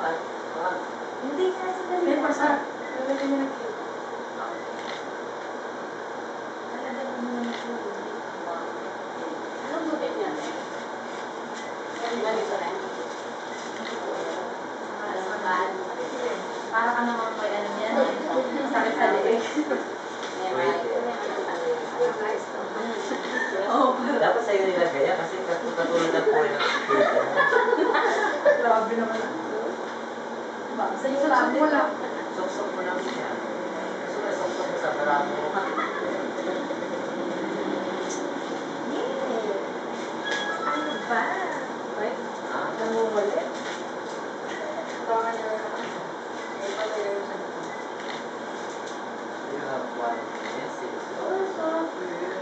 Hindi ka sa dali. May pasa. Lalagyan niya ng cute. Lalagyan mo muna ng cute. Anong gupit niya? Ganito rin. Para ka naman may ano yan. Sakit sa liig. Dapat sa'yo nilagay yan kasi katulad ng po yung kita. Grabe naman. Sa'yo lang mo lang. Sok-sok mo lang siya. Gusto na sok-sok mo sa barang mo. Ano ba? Right? Ah, Nangungulit. Tawa niya na naman. Ay, pala yun siya. you have one message. Oh, so cute.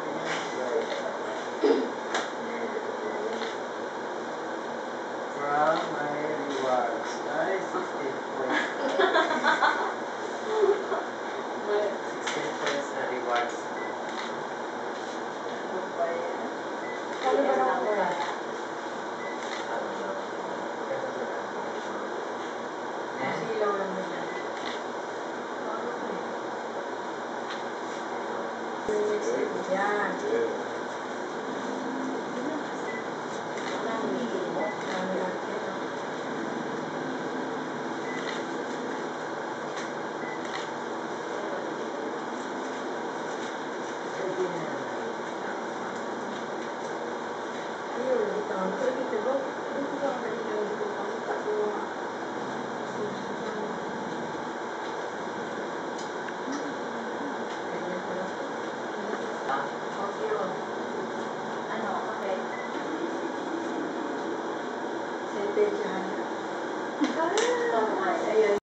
From my rewards. Ay, 16 points. 16 points na rewards. Ano ba yan? Kalo ba lang ba? Silaw lang nila. Yan. Dami natin. Ayun, ito. Ito ba? Ito ba? Ito ba? Ano? Okay. Sentensyahan. Ah! Ayun.